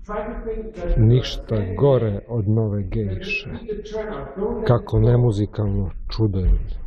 Ništa gore od nove gejše. Kako nemuzikalno čudo je.